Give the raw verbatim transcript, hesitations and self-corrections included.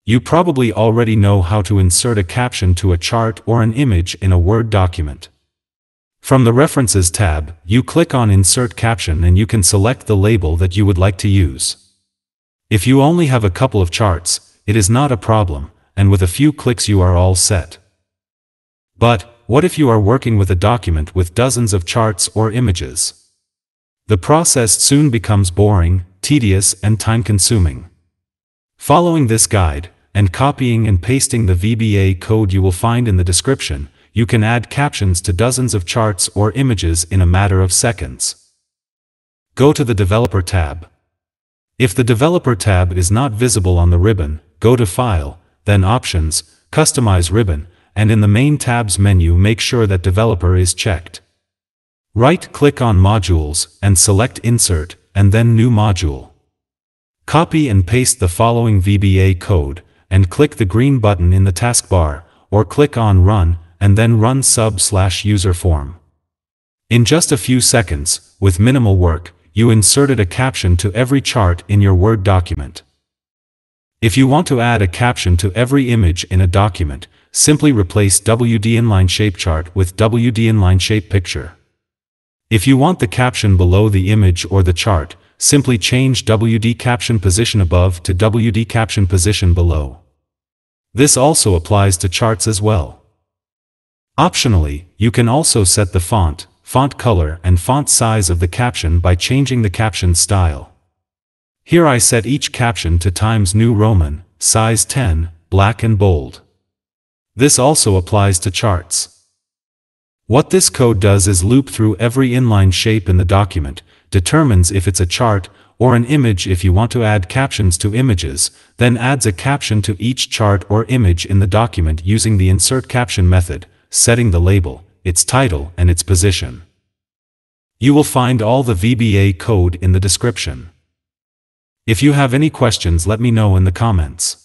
You probably already know how to insert a caption to a chart or an image in a Word document. From the References tab, you click on Insert Caption and you can select the label that you would like to use. If you only have a couple of charts, it is not a problem, and with a few clicks you are all set. But, what if you are working with a document with dozens of charts or images? The process soon becomes boring, tedious, and time-consuming. Following this guide, and copying and pasting the V B A code you will find in the description, you can add captions to dozens of charts or images in a matter of seconds. Go to the Developer tab. If the Developer tab is not visible on the ribbon, go to File, then Options, Customize Ribbon, and in the Main tabs menu make sure that Developer is checked. Right-click on Modules, and select Insert, and then New Module. Copy and paste the following V B A code, and click the green button in the taskbar, or click on Run, and then Run sub slash Userform. In just a few seconds, with minimal work, you inserted a caption to every chart in your Word document. If you want to add a caption to every image in a document, simply replace W D Inline Shape Chart with W D Inline Shape Picture. If you want the caption below the image or the chart, simply change W D Caption Position above to W D Caption Position below. This also applies to charts as well. Optionally, you can also set the font, font color and font size of the caption by changing the caption style. Here I set each caption to Times New Roman, size ten, black and bold. This also applies to charts. What this code does is loop through every inline shape in the document, determines if it's a chart or an image. If you want to add captions to images, then adds a caption to each chart or image in the document using the Insert Caption method, setting the label, its title and its position. You will find all the V B A code in the description. If you have any questions, let me know in the comments.